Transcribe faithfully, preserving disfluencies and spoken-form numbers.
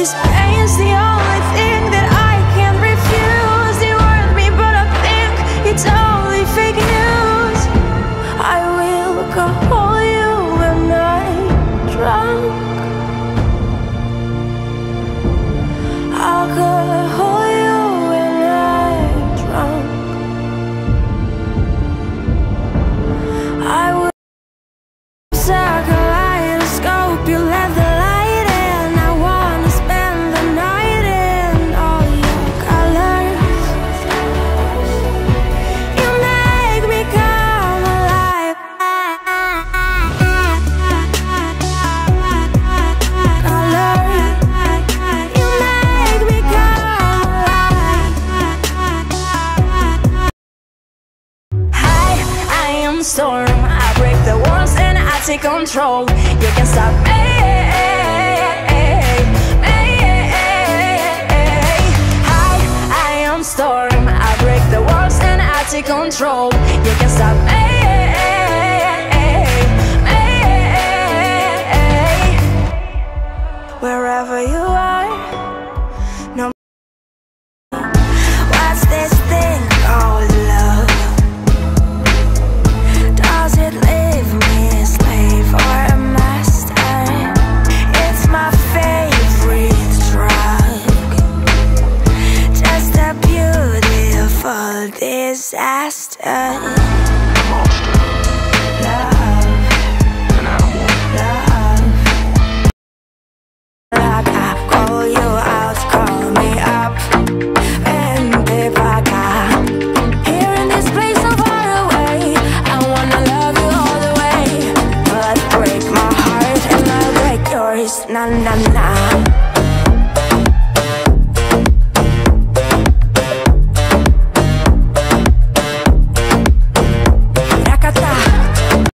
This pain's the only thing that I can't refuse. You hurt me, but I think it's only fake news. I will call you when I'm drunk. I'll call you when I'm drunk. I will like a kaleidoscope, you let the light in. I wanna spend the night in all your colors. You make me come alive. Colors. You make me come alive. Hi, I am Storm. I break the walls and I take control. You can stop me. Hi, I am Storm. I break the walls and I take control. You can stop me. Wherever you are, no. What's this thing called love? Does it leave me a slave or a master? It's my favorite drug, just a beautiful disaster. Love, love. Like I call you out, call me up, and if I got here in this place so far away, I wanna love you all the way. But break my heart and I'll break yours, na na na.